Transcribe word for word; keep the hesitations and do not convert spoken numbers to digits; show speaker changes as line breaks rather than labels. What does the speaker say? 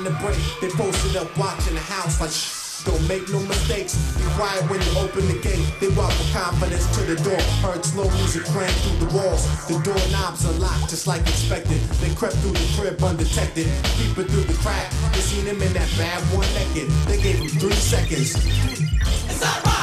the break. They posted up watching the house like shh. Don't make no mistakes. Be quiet when you open the gate. They walk with confidence to the door. Heard slow music playing through the walls. The doorknobs are locked just like expected. They crept through the crib undetected. Peeping through the crack. They seen him in that bad one naked. They gave him three seconds. Is that right?